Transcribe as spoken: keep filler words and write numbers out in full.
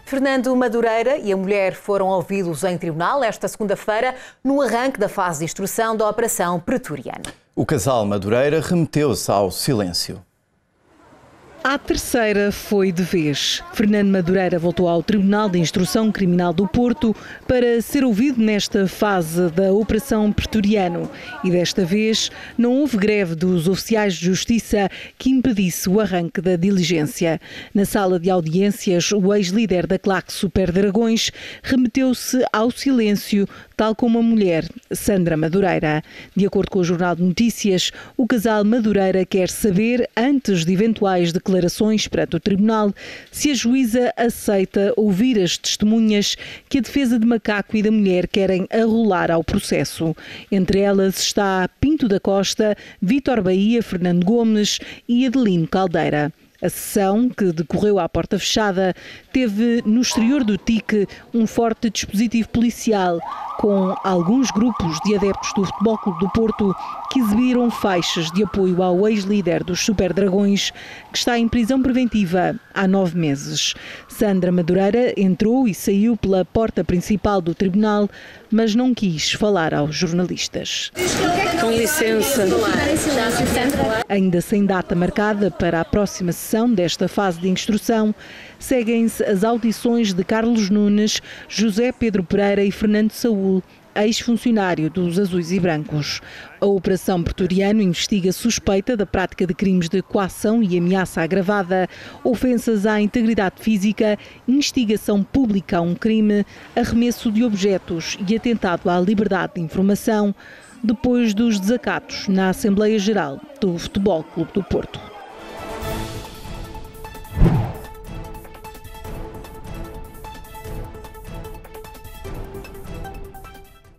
Fernando Madureira e a mulher foram ouvidos em tribunal esta segunda-feira no arranque da fase de instrução da Operação Pretoriano. O casal Madureira remeteu-se ao silêncio. A terceira foi de vez. Fernando Madureira voltou ao Tribunal de Instrução Criminal do Porto para ser ouvido nesta fase da Operação Pretoriano. E desta vez não houve greve dos oficiais de justiça que impedisse o arranque da diligência. Na sala de audiências, o ex-líder da claque Super Dragões remeteu-se ao silêncio, tal como a mulher, Sandra Madureira. De acordo com o Jornal de Notícias, o casal Madureira quer saber, antes de eventuais declarações perante o Tribunal, se a juíza aceita ouvir as testemunhas que a defesa de Macaco e da mulher querem arrolar ao processo. Entre elas está Pinto da Costa, Vítor Bahia, Fernando Gomes e Adelino Caldeira. A sessão, que decorreu à porta fechada, teve no exterior do T I C um forte dispositivo policial, com alguns grupos de adeptos do Futebol Clube do Porto que exibiram faixas de apoio ao ex-líder dos Super Dragões, que está em prisão preventiva há nove meses. Sandra Madureira entrou e saiu pela porta principal do tribunal, mas não quis falar aos jornalistas. Com licença. Ainda sem data marcada para a próxima sessão desta fase de instrução, seguem-se as audições de Carlos Nunes, José Pedro Pereira e Fernando Saúl, ex-funcionário dos Azuis e Brancos. A Operação Pretoriano investiga suspeita da prática de crimes de coação e ameaça agravada, ofensas à integridade física, instigação pública a um crime, arremesso de objetos e atentado à liberdade de informação, depois dos desacatos na Assembleia Geral do Futebol Clube do Porto.